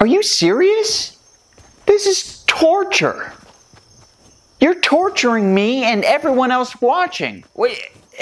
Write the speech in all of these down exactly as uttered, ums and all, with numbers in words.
Are you serious? This is torture. You're torturing me and everyone else watching. Wait.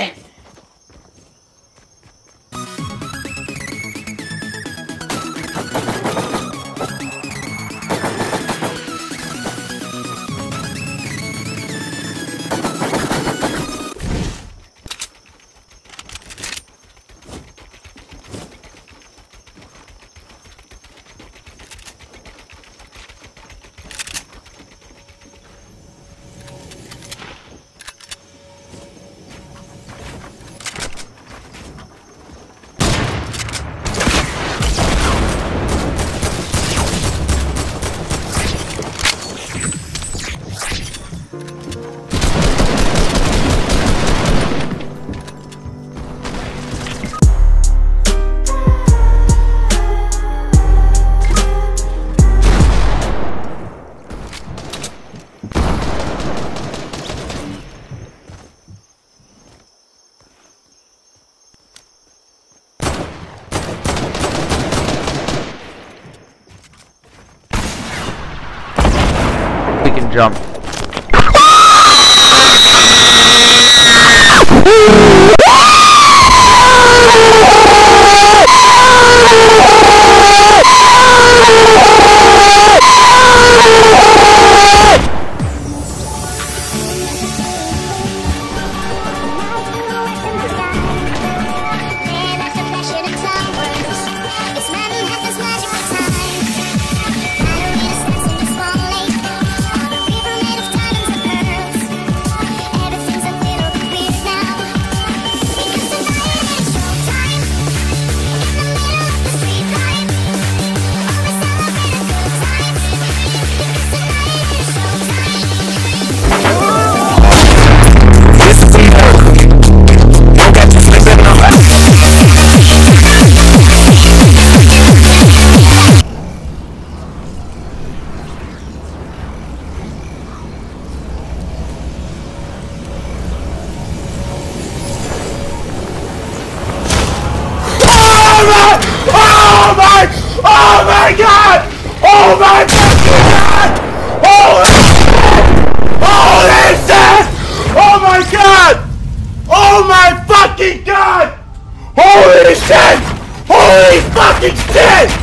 We can jump. Oh my! Oh my God! Oh my fucking God! Holy shit! Holy shit! Oh my God! Oh my fucking God! Holy shit! Holy fucking shit!